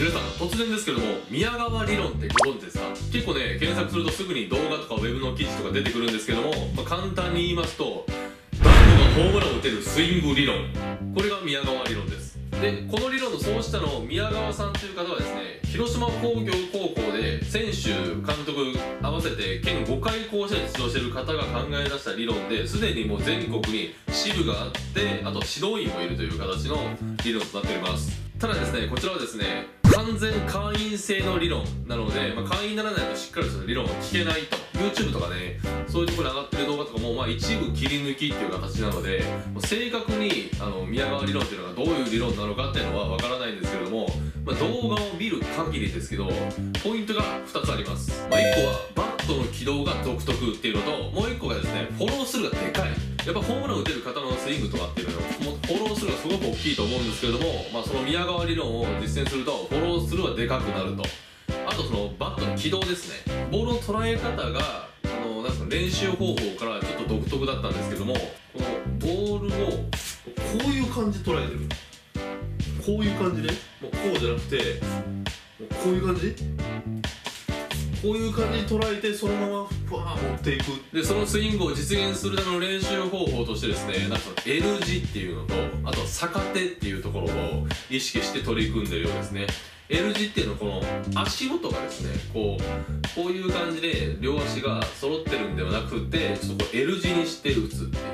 皆さん、突然ですけども、宮川理論ってご存知ですか？結構ね、検索するとすぐに動画とかウェブの記事とか出てくるんですけども、簡単に言いますと、誰もがホームランを打てるスイング理論、これが宮川理論です。で、この理論の創始者の宮川さんという方はですね、広島工業高校で選手、監督合わせて県5回甲子園に出場している方が考え出した理論で、すでにもう全国に支部があって、あと指導員もいるという形の理論となっております。ただですね、こちらはですね、完全会員制の理論なので、会員にならないとしっかりした理論は聞けないと。 YouTube とかね、そういうところに上がってる動画とかも一部切り抜きっていう形なので、正確に宮川理論っていうのがどういう理論なのかっていうのはわからないんですけれども、動画を見る限りですけど、ポイントが2つあります。1個はバットの軌道が独特っていうのと、もう1個がですね、フォロースルーがでかい。やっぱホームラン打てる方のスイングとかっていうのはフォロースルーがすごく大きいと思うんですけれども、その宮川理論を実践するとフォロースルーはでかくなると。あとそのバットの軌道ですね、ボールの捉え方が練習方法からちょっと独特だったんですけども、このボールをこういう感じで捉えてる。こういう感じで、もうこうじゃなくて、こういう感じ、こういう感じに捉えて、そのままふわー持っていく。で、そのスイングを実現するための練習方法としてですね、L 字っていうのと、あと逆手っていうところを意識して取り組んでるようですね。L 字っていうのはこの足元がですね、こういう感じで両足が揃ってるんではなくて、ちょっとL 字にして打つっていう、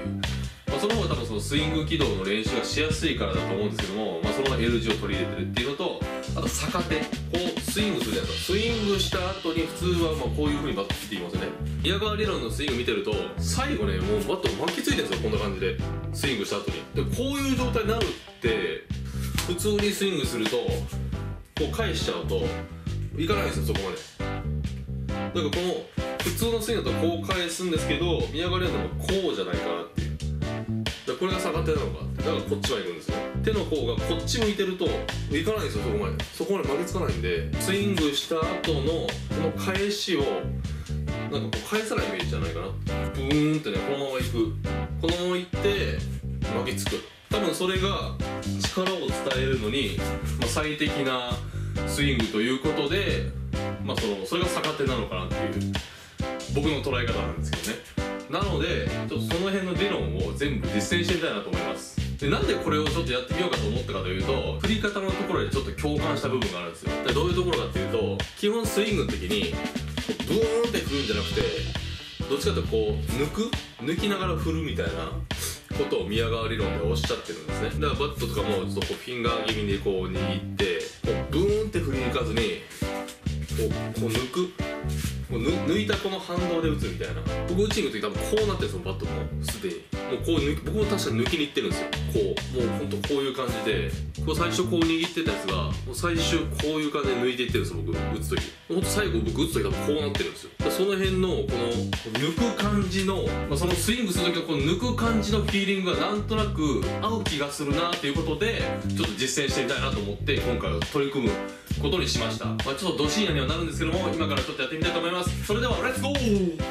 その方が多分そのスイング軌道の練習がしやすいからだと思うんですけども、そのまま L 字を取り入れてるっていうのと、あと逆手、こうスイングするじゃないですか。スイングした後に普通はこういう風にバット切っていきますよね。宮川理論のスイング見てると、最後ね、もうバット巻きついてるんですよ、こんな感じでスイングした後に。で、こういう状態になるって普通にスイングするとこう返しちゃうといかないんですよ、そこまで。だからこの普通のスイングだとこう返すんですけど、宮川理論でもこうじゃないかなっていう。だからこれが逆手なのかって、だからこっちまで行くんですよ。手の甲がこっち向いてるといかないんですよ、そこまで巻きつかないんで、スイングした後のこの返しをこう返さないイメージじゃないかな。ブーンってね、このまま行く、このまま行って巻きつく。多分それが力を伝えるのに、最適なスイングということで、それが逆手なのかなっていう僕の捉え方なんですけどね。なのでちょっとその辺の理論を全部実践してみたいなと思います。で、なんでこれをちょっとやってみようかと思ったかというと、振り方のところでちょっと共感した部分があるんですよ。で、どういうところかっていうと、基本スイングの時にブーンって振るんじゃなくて、どっちかというとこう抜きながら振るみたいなことを宮川理論でおっしゃってるんですね。だからバットとかもちょっとこうフィンガー気味でこう握って、こうブーンって振り抜かずにこう抜く、抜いたこの反動で打つみたいな。僕打ちに行く時多分こうなってるんですよ、バットもすでに。もうこう僕も確かに抜きにいってるんですよ。もうほんとこういう感じで、最初こう握ってたやつがもう最終こういう感じで抜いていってるんですよ、僕打つ時。ほんと最後僕打つ時多分こうなってるんですよ。その辺のこの抜く感じの、そのスイングする時のこの抜く感じのフィーリングがなんとなく合う気がするなっていうことで、ちょっと実践してみたいなと思って今回は取り組むことにしました。ちょっとど深夜にはなるんですけども、今からちょっとやってみたいと思います。それではレッツゴー。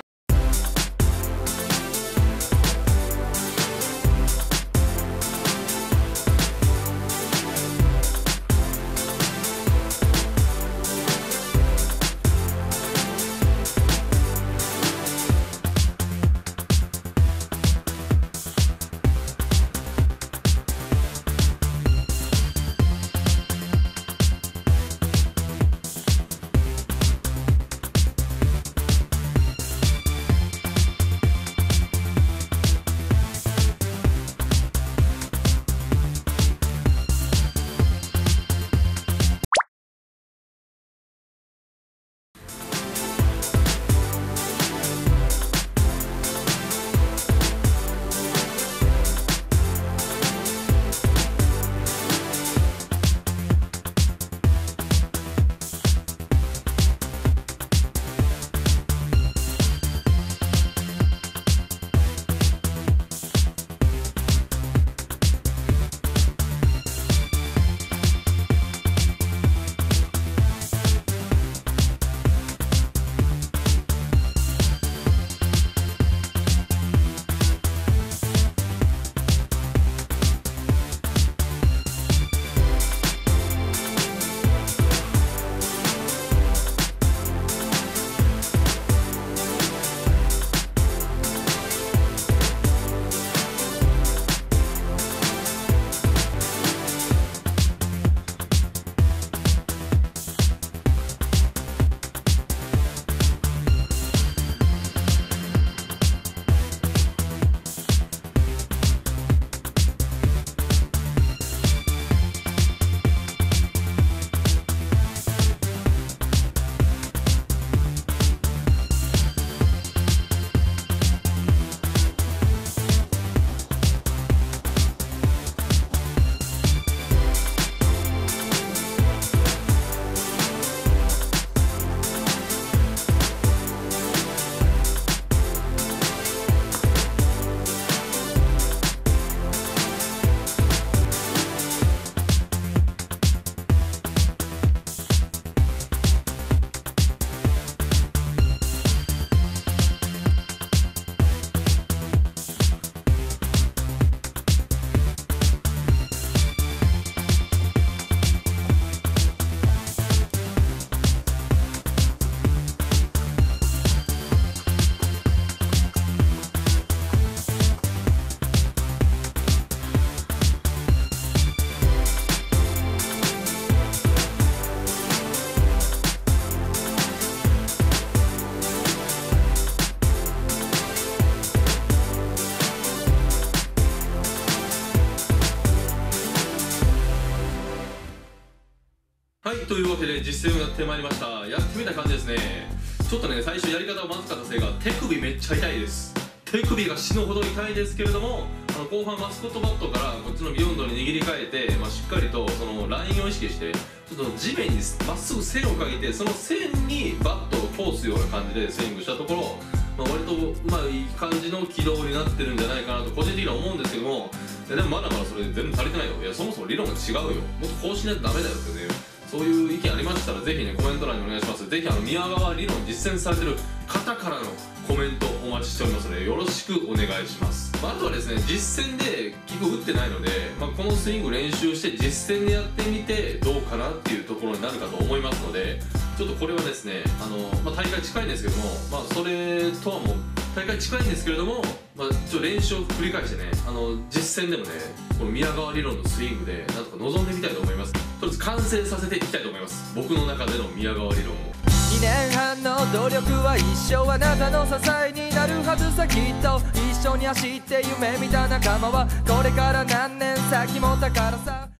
はい、というわけで実践をやってまいりました。やってみた感じですね。ちょっとね、最初やり方がまずかったせいが手首めっちゃ痛いです。手首が死ぬほど痛いですけれども、後半マスコットバットからこっちのビヨンドに握り替えて、しっかりとそのラインを意識してちょっと地面にまっすぐ線をかけて、その線にバットを通すような感じでスイングしたところ、割といい感じの軌道になってるんじゃないかなと個人的には思うんですけども、でもまだまだそれで全然足りてないよ。いや、そもそも理論が違うよ。もっとこうしないとダメだよってね、そういう意見ありましたらぜひねコメント欄にお願いします。ぜひ宮川理論実践されてる方からのコメントお待ちしておりますのでよろしくお願いします。あとはですね、実践で結局打ってないので、このスイング練習して実践でやってみてどうかなっていうところになるかと思いますので、ちょっとこれはですね大会近いんですけども、それとはもう大会近いんですけれども、ちょっと練習を繰り返してね実践でもねこの宮川理論のスイングでなんとか臨んでみたいと思います。とりあえず完成させていきたいと思います。僕の中での宮川理論を。 2年半の努力は一生あなたの支えになるはずさ。きっと一緒に走って夢見た仲間はこれから何年先も宝さ。